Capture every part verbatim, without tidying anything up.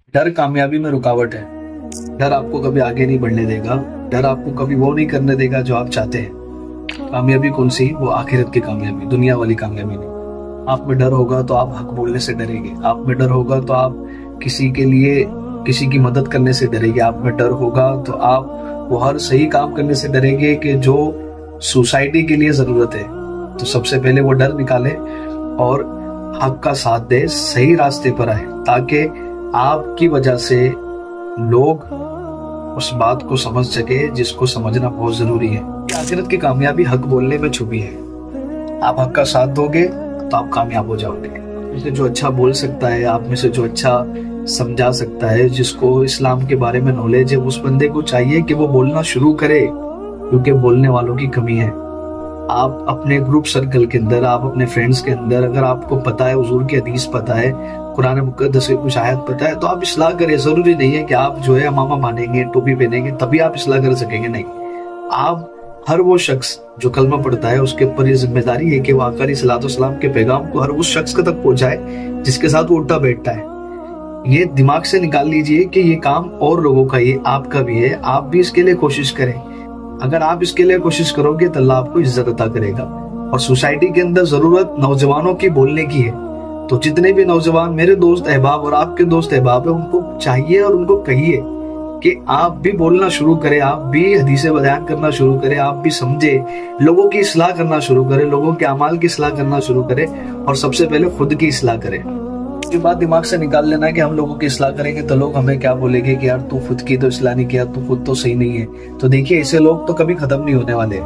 डर कामयाबी में रुकावट है। डर आपको कभी आगे नहीं बढ़ने देगा। डर आपको कभी वो नहीं करने देगा जो आप चाहते हैं। कामयाबी कौन सी? वो आखिरत की कामयाबी, दुनिया वाली कामयाबी नहीं। आप में डर होगा तो आप हक बोलने से डरेंगे। आप में डर होगा तो आप किसी के लिए किसी की मदद करने से डरेंगे। आप में डर होगा तो आप वो हर सही काम करने से डरेंगे कि जो सोसाइटी के लिए जरूरत है। तो सबसे पहले वो डर निकाले और हक का साथ दे, सही रास्ते पर आए, ताकि आपकी वजह से लोग उस बात को समझ सके जिसको समझना बहुत जरूरी है। आखिरत की कामयाबी हक बोलने में छुपी है। आप हक का साथ दोगे तो आप कामयाब हो जाओगे। में से जो अच्छा बोल सकता है, आप में से जो अच्छा समझा सकता है, जिसको इस्लाम के बारे में नॉलेज है, उस बंदे को चाहिए कि वो बोलना शुरू करे, क्योंकि बोलने वालों की कमी है। आप अपने ग्रुप सर्कल के अंदर, आप अपने फ्रेंड्स के अंदर, अगर आपको पता है, हुजूर की हदीस पता है, कुरान मुकद्दस की कुछ आयत पता है, तो आप इस्लाह करें। जरूरी नहीं है कि आप जो है मामा मानेंगे, टोपी पहनेंगे तभी आप इस्लाह कर सकेंगे। नहीं, आप हर वो शख्स जो कलमा पढ़ता है उसके ऊपर ये जिम्मेदारी है कि वो आका अलैहि सलाम के पैगाम को हर उस शख्स तक पहुंचाए जिसके साथ वो उठा बैठता है। ये दिमाग से निकाल लीजिए कि ये काम और लोगों का, ये आपका भी है। आप भी इसके लिए कोशिश करें। अगर आप इसके लिए कोशिश करोगे तो अल्लाह आपको इज्जत अता करेगा। और सोसाइटी के अंदर जरूरत नौजवानों की बोलने की है। तो जितने भी नौजवान मेरे दोस्त अहबाब और आपके दोस्त अहबाब है, उनको चाहिए और उनको कहिए कि आप भी बोलना शुरू करें, आप भी हदीसें बयान करना शुरू करें, आप भी समझे, लोगों की इस्लाह करना शुरू करें, लोगों के अमाल की इस्लाह करना शुरू करें, और सबसे पहले खुद की इस्लाह करें। उसके बाद दिमाग से निकाल लेना कि हम लोगों की इस्लाह करेंगे तो लोग हमें क्या बोलेंगे कि यार तू खुद की तो इस्लाह नहीं किया, तू खुद तो सही नहीं है। तो देखिए, ऐसे लोग तो कभी खत्म नहीं होने वाले।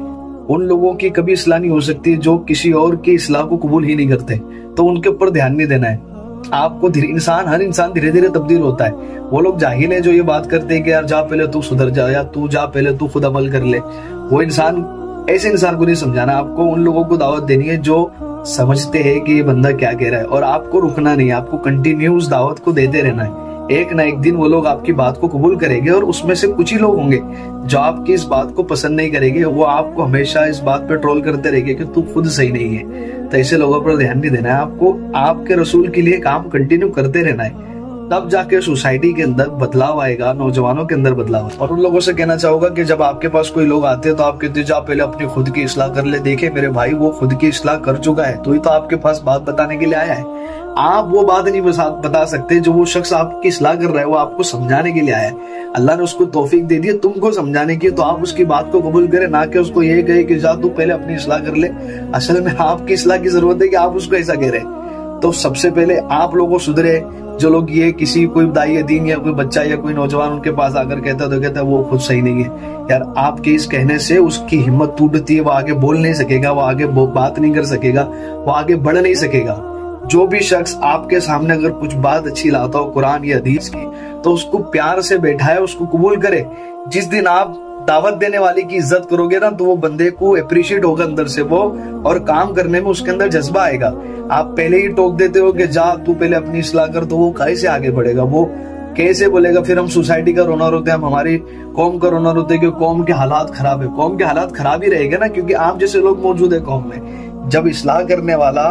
उन लोगों की कभी इस्लाह नहीं हो सकती जो किसी और की इस्लाह को कबूल ही नहीं करते। तो उनके ऊपर ध्यान नहीं देना है। आपको इंसान हर इंसान धीरे धीरे तब्दील होता है। वो लोग जाहिल है जो ये बात करते हैं कि यार जा पहले तू सुधर जा, या तू जा पहले तू खुद अमल कर ले। वो इंसान, ऐसे इंसान को नहीं समझाना। आपको उन लोगों को दावत देनी है जो समझते हैं कि ये बंदा क्या कह रहा है, और आपको रुकना नहीं, आपको कंटिन्यूस दावत को देते रहना है। एक ना एक दिन वो लोग आपकी बात को कबूल करेंगे, और उसमें से कुछ ही लोग होंगे जो आपकी इस बात को पसंद नहीं करेंगे। वो आपको हमेशा इस बात पे ट्रोल करते रहेंगे कि तू खुद सही नहीं है। तो ऐसे लोगों पर ध्यान नहीं देना है। आपको आपके रसूल के लिए काम कंटिन्यू करते रहना है, तब जाके सोसाइटी के अंदर बदलाव आएगा, नौजवानों के अंदर बदलाव। और उन लोगों से कहना चाहूंगा कि जब आपके पास कोई लोग आते हैं तो आप कहते जा पहले अपनी खुद की इस्लाह कर ले। देखे मेरे भाई, वो खुद की इस्लाह कर चुका है, तो ही तो आपके पास बात बताने के लिए आया है। आप वो बात नहीं बता सकते जो वो शख्स आपकी इस्लाह कर रहा है, वो आपको समझाने के लिए आया है। अल्लाह ने उसको तौफीक दे दी है तुमको समझाने की, तो आप उसकी बात को कबूल करें, ना कि उसको ये कहे कि जा तू पहले अपनी इस्लाह कर ले। असल में आपकी इस्लाह की जरूरत है कि आप उसको ऐसा कह रहे हैं। तो सबसे पहले आप लोगों सुधरे। जो लोग ये किसी कोई दाई दीन या कोई बच्चा या कोई नौजवान उनके पास आकर कहता है तो कहता है वो खुद सही नहीं है, यार आपके इस कहने से उसकी हिम्मत टूटती है। वो आगे बोल नहीं सकेगा, वो आगे बात नहीं कर सकेगा, वो आगे बढ़ नहीं सकेगा। जो भी शख्स आपके सामने अगर कुछ बात अच्छी लाता हो कुरान या हदीस की, तो उसको प्यार से बैठाए, उसको कबूल करे। जिस दिन आप दावत देने वाले की इज्जत करोगे ना, तो वो बंदे को अप्रिशिएट होगा अंदर से वो, और काम करने में उसके अंदर जज्बा आएगा। आप पहले ही टोक देते हो कि जा तू पहले अपनी इस्लाह कर, तो वो कैसे आगे बढ़ेगा? वो कैसे बोलेगा? फिर हम सोसाइटी का रोना रोते हैं, हम हमारी कौम का रोना रोते हैं कि कौम के हालात खराब है। कौम के हालात खराब ही रहेगा ना, क्योंकि आप जैसे लोग मौजूद है कौम में। जब इस्लाह करने वाला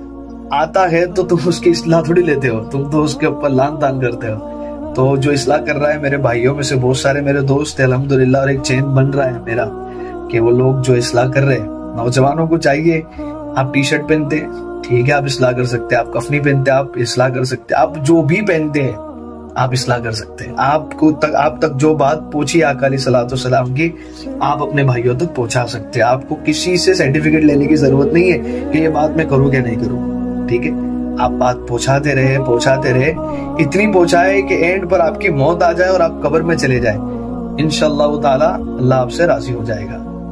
आता है तो तुम उसकी इस्लाह थोड़ी लेते हो, तुम तो उसके ऊपर लान तान करते हो। तो जो इस्लाह कर रहा है, मेरे भाइयों में से बहुत सारे मेरे दोस्त है अल्हम्दुलिल्लाह, और एक चैन बन रहा है मेरा कि वो लोग जो इस्लाह कर रहे हैं, नौजवानों को चाहिए। आप टी शर्ट पहनते हैं, ठीक है, आप इस्लाह कर सकते हैं। आप कफनी पहनते हैं, आप इस्लाह कर सकते हैं। आप जो भी पहनते हैं आप इस्लाह कर सकते हैं। आपको तक आप तक जो बात पहुंची आका अलैहिस्सलाम की, आप अपने भाइयों तक पहुंचा सकते हैं। आपको किसी से सर्टिफिकेट लेने की जरूरत नहीं है कि ये बात मैं करूँ या नहीं करूँ, ठीक है। आप बात पहुंचाते रहे पहुंचाते रहे इतनी पहुंचाए कि एंड पर आपकी मौत आ जाए और आप कब्र में चले जाए। इंशाअल्लाह ताला अल्लाह आपसे राजी हो जाएगा।